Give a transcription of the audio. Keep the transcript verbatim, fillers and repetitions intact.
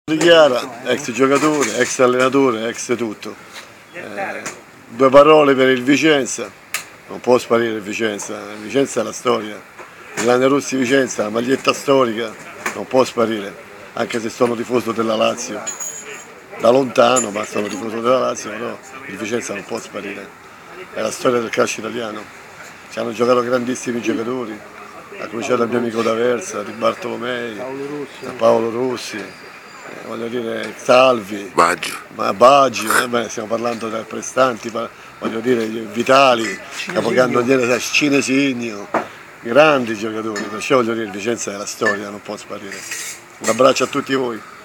Di Chiara, ex giocatore, ex allenatore, ex tutto. Eh, due parole per il Vicenza, non può sparire il Vicenza, il Vicenza è la storia. Il Lanerossi Vicenza, la maglietta storica, non può sparire, anche se sono tifoso della Lazio. Da lontano, ma sono tifoso della Lazio, però il Vicenza non può sparire. È la storia del calcio italiano. Ci hanno giocato grandissimi giocatori, a cominciare dal mio amico D'Aversa, di Bartolomei, da Paolo Rossi, eh, voglio dire Salvi, Baggio. ma Baggio, eh, beh, stiamo parlando di prestanti, voglio dire Vitali, capocannoniere Cinesigno, grandi giocatori, perciò voglio dire il Vicenza è la storia, non può sparire. Un abbraccio a tutti voi.